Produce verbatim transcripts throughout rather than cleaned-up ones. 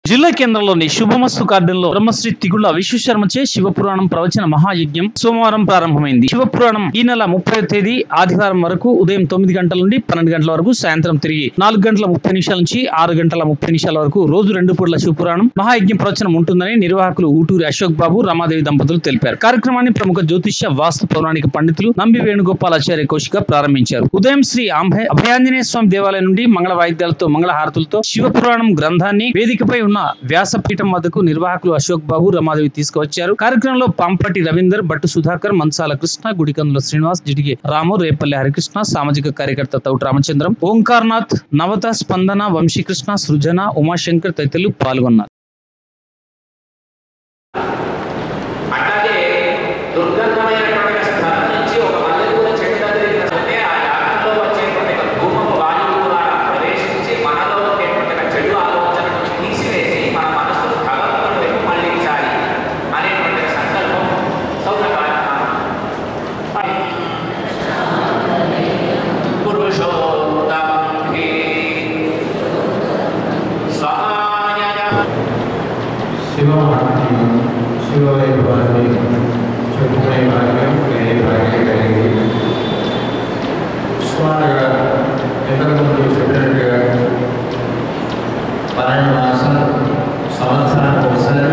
జిల్లా కేంద్రంలోని శుభమస్తు గార్డెన్లో బ్రహ్మశ్రీ తిగుళ్ల విశ్వశర్మచే శివపురాణం ప్రవచన మహాయజ్ఞం సోమవారం ప్రారంభమైంది. శివపురాణం ఈ నెల ముప్పై తేదీ ఆదివారం వరకు ఉదయం తొమ్మిది గంటల నుండి పన్నెండు గంటల వరకు, సాయంత్రం తిరిగి నాలుగు గంటల ముప్పై నిమిషాల నుంచి ఆరు గంటల ముప్పై నిమిషాల వరకు రోజు రెండు పూట్ల శివపురాణం మహాయజ్ఞం ప్రవచనం ఉంటుందని నిర్వాహకులు ఊటూరి అశోక్ బాబు, రమాదేవి దంపతులు తెలిపారు. కార్యక్రమాన్ని ప్రముఖ జ్యోతిష్య వాస్తు పౌరాణిక పండితులు నంబి వేణుగోపాలాచార్య కౌశిక ప్రారంభించారు. ఉదయం శ్రీ అభయాంజనేయ స్వామి దేవాలయం నుండి మంగళ వాయిద్యాలతో మంగళ హారతులతో శివపురాణం గ్రంథాన్ని వేదికపై ఉన్న వ్యాసపీఠం వద్దకు నిర్వాహకులు అశోక్ బాబు, రమాదేవి తీసుకువచ్చారు. కార్యక్రమంలో పంపటి రవీందర్, బట్టు సుధాకర్, మంచాల కృష్ణ, గుడికందుల శ్రీనివాస్, జిడిగే రాము, రేపల్లి హరికృష్ణ, సామాజిక కార్యకర్త తౌట రామచంద్రం, ఓంకార్నాథ్, నవత, స్పందన, వంశీకృష్ణ, సృజన, ఉమాశంకర్ తదితరులు పాల్గొన్నారు. శివమహాత్మ్యం శివవైభవాన్ని చెప్పుకునే భాగ్యం వేరే భాగ్యం కలిగింది. సుమారుగా ఇంతకుముందు చెప్పినట్టుగా పన్నెండు మాసాలు సంవత్సరానికి ఒకసారి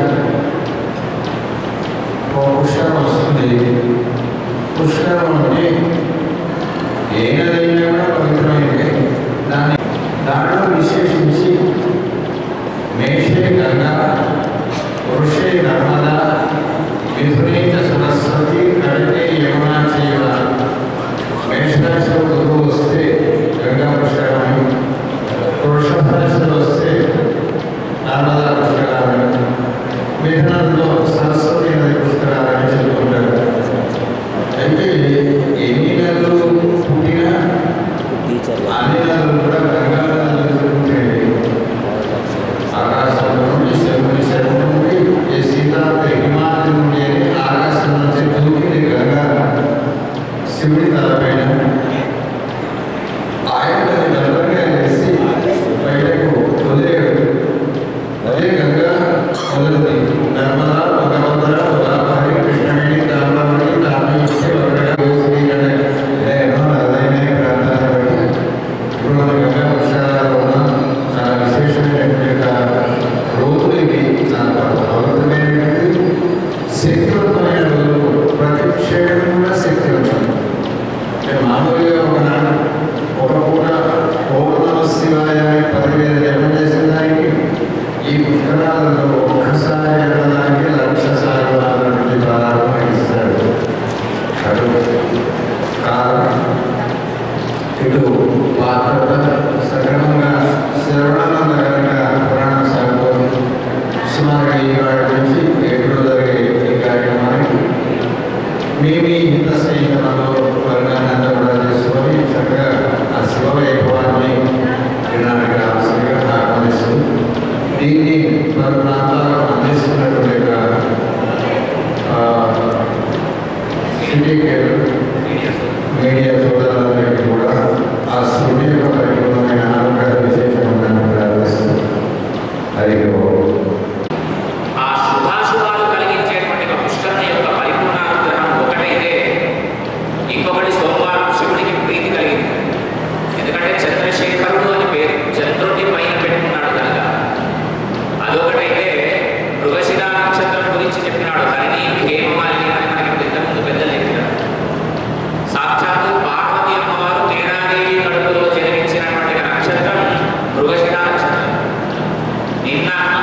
ఒక పుష్కరం వస్తుంది. పుష్కరం అంటే ఏ నదైనా కూడా పవిత్రమైంది. దాన్ని దాంట్లో విశేషించి మేషే గంగా, వృషే నర్మదా, మిథునే చ సరస్వతి, కడితే యమునా చైవ. మేషరాశిలో గురువు వస్తే గంగా పుష్కరాన్ని, వృషభ రాశిలో వస్తే నర్మదా పుష్కరాన్ని, మిథునంలో సరస్వతి నది పుష్కరాలని చెప్పుకుంటారు. అయితే ఎన్ని నెలలు పుట్టినా అన్ని నెలలు కూడా గంగా నదులు పుట్టింది. ఆకాశంలో నుండి శివుని శరణం నుండి ఏ సీతారామ హిమాలయం నుండి అని ఆకాశం నుంచి దూకింది గంగా శివుడి తలపైన. ఆయన దళంగా వేసి బయటకు వదిలేడు. అదే గంగా వదిలింది. నర్మదా, భగవంతుడ, గోదావరి, కృష్ణవేణి, దామోదరి, తామి ఇచ్చే ఒకటిగా ఎన్నో నదైన ప్రాంతాన్ని బట్టి ఇప్పుడు మన గంగా పుష్కరాలు ఉన్నాం. చాలా విశేషమైనటువంటి రోజులు ఇవి. చాలా పవిత్రమైనటువంటి శక్తివంతమైన రోజులు. ప్రతి క్షేత్రం కూడా శక్తివంతం. అంటే మామూలుగా ఒకనాడు ఒక పూట ఓం నమః శివాయ పదివేల జపం చేసిన దానికి ఈ పుష్కరాలలో ఒక్కసారి వెళ్ళడానికి లక్ష సార్లు అన్నటువంటి ప్రారంభం ఇస్తాడు. అటు కారణం ఇటు పాత్ర సక్రమంగా శ్రవణం కనుక పురాణం సాగుతుంది. సుమారుగా ఈ వాటి నుంచి ఏడు జరిగే ఈ కార్యక్రమానికి మేము ఈ హిత సైన్యంలో వర్గాన్ని కూడా చేసుకొని చక్కగా ఆ శివ వైభవాన్ని వినడానికి ఆవశ్యకంగా ఆహ్వానిస్తూ దీన్ని మన ప్రాంతాలకు అందిస్తున్నటువంటి సిండికేట్ మీడియా సోదరులందరికీ కూడా ఆ శృతి యొక్క పరిపూర్ణమైన ఆరోగ్య విశేషం ఉందని ప్రార్థిస్తుంది. హరి ఓం. ఆ శుభాశుభాలు కలిగించేటువంటి పుష్కరణ యొక్క పరిపూర్ణ అనుగ్రహం ఒకటైతే ఇంకొకటి సోమవారం శివుడికి ప్రీతి కలిగింది. ఎందుకంటే చంద్రశేఖరుడు అని పేరు, చంద్రుడిని పైన పెట్టుకున్నాడు కనుక అదొకటైతే. మృగశిర నక్షత్రం గురించి చెప్పినాడు. హరిని హేమమాలిని అని మనకి ఇంతకుముందు పెద్దలు చెప్పినారు. సాక్షాత్తు పార్వతి అమ్మవారు తేనాదేవి కడుపులో జన్మించినటువంటి నక్షత్రం మృగశిర నక్షత్రం. నిన్న